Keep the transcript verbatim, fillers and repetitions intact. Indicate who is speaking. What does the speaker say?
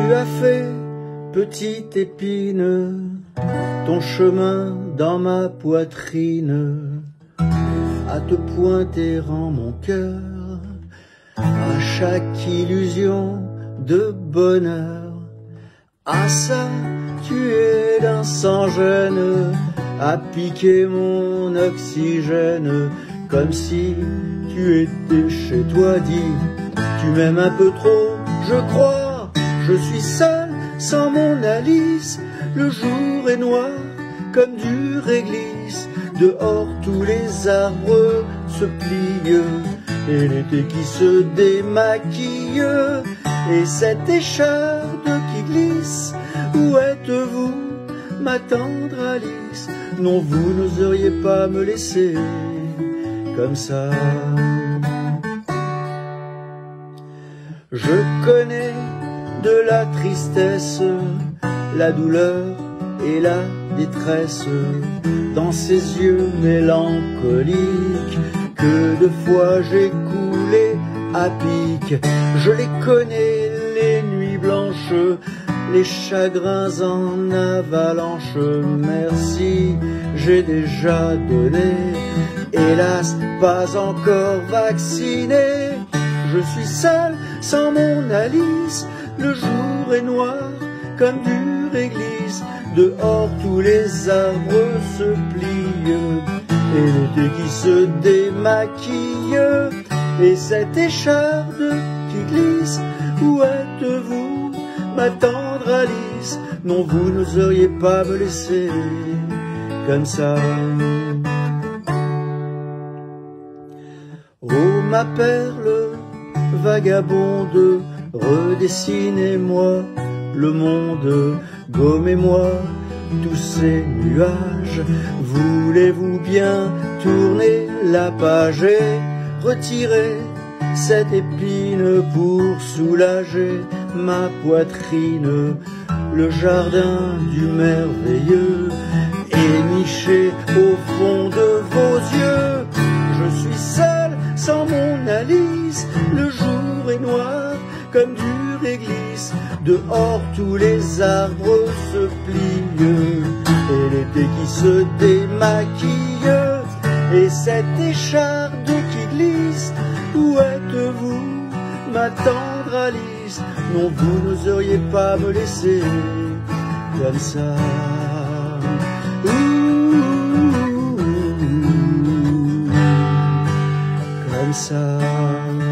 Speaker 1: as fait, petite épine, ton chemin dans ma poitrine, à te pointer en mon cœur, à chaque illusion de bonheur. Ah ça, tu es d'un sang jeune, à piquer mon oxygène, comme si tu étais chez toi. Dis, tu m'aimes un peu trop, je crois. Je suis seul, sans mon Alice. Le jour est noir, comme du réglisse. Dehors tous les arbres se plient, et l'été qui se démaquille, et cette écharpe qui glisse. Où êtes-vous, ma tendre Alice? Non, vous n'oseriez pas me laisser comme ça. Je connais de la tristesse, la douleur et la détresse, dans ces yeux mélancoliques que de fois j'ai coulé à pic. Je les connais, les nuits blanches, les chagrins en avalanche. Merci, j'ai déjà donné, hélas pas encore vacciné. Je suis seul, sans mon Alice. Le jour est noir, comme du réglisse. Dehors tous les arbres se plient, et l'été qui se démaquille, et cette écharpe qui glisse. Où êtes-vous, ma tendre Alice? Non, vous n'oseriez pas me laisser comme ça. Oh ma perle vagabonde, redessinez-moi le monde, gommez-moi tous ces nuages. Voulez-vous bien tourner la page et retirer cette épine pour soulager ma poitrine? Le jardin du merveilleux est niché au fond de vos yeux. Je suis seul, sans mon Alice. Le jour est noir, comme du réglisse. Dehors tous les arbres se plient, et l'été qui se démaquille, et cette écharpe qui glisse. Où êtes-vous, ma tendre Alice? Non, vous n'oseriez pas me laisser comme ça. Ouh, comme ça.